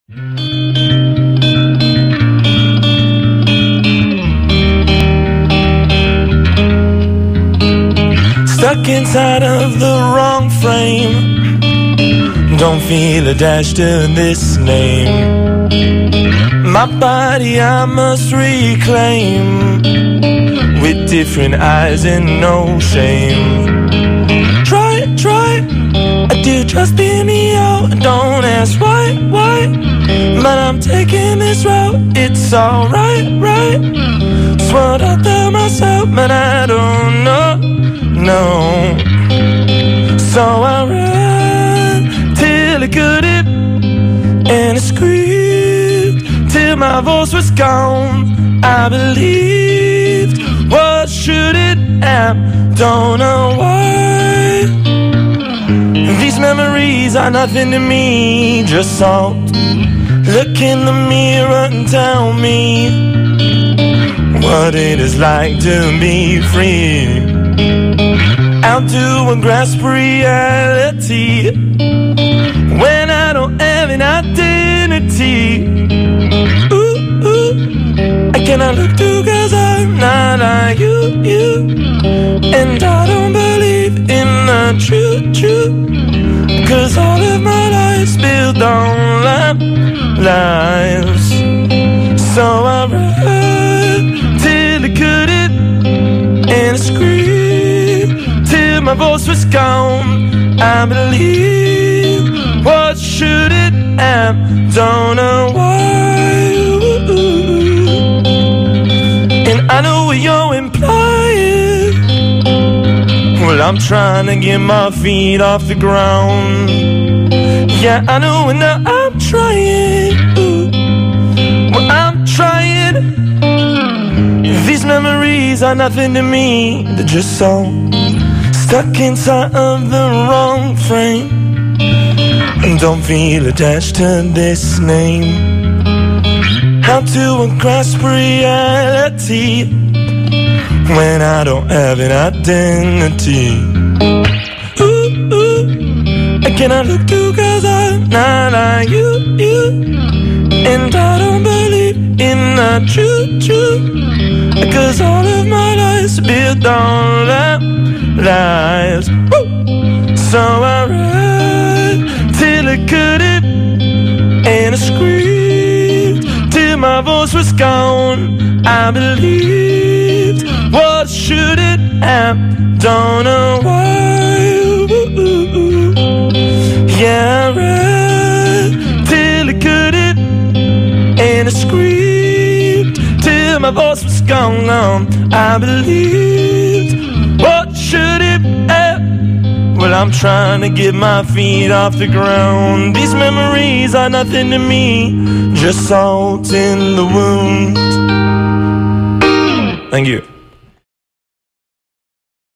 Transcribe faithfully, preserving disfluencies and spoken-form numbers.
Stuck inside of the wrong frame, don't feel attached to this name. My body I must reclaim, with different eyes and no shame. Try, try, I do trust being me out. Don't ask why, why, but I'm taking this route. It's alright, right? Swore out there myself, but I don't know, no. So I ran till I couldn't, and I screamed till my voice was gone. I believed what shouldn't have, don't know why. These memories are nothing to me, just salt. Look in the mirror and tell me what it is like to be free. Out to grasp reality when I don't have an identity. Ooh, ooh, I cannot look to, cause I'm not like you, you. And I don't believe in the truth, truth, cause all of my life's built on lies. So I ran till I couldn't, and I screamed till my voice was gone. I believe what shouldn't have, don't know why. And I know what you're implying. Well, I'm trying to get my feet off the ground. Yeah, I know, and now I'm trying. Ooh. Well, I'm trying. These memories are nothing to me, they're just so stuck inside of the wrong frame, and don't feel attached to this name. How to grasp reality when I don't have an identity. Ooh, ooh, I cannot look to, cause I'm not like you, you. And I don't believe in the truth, truth, cause all of my life's built on lies. Woo! So I ran till I couldn't, and I screamed till my voice was gone. I believed what shouldn't have, don't know why. Ooh, yeah, I ran till I couldn't, and I screamed till my voice was gone. I believed what shouldn't have. Well, I'm trying to get my feet off the ground. These memories are nothing to me, just salt in the wound. Thank you.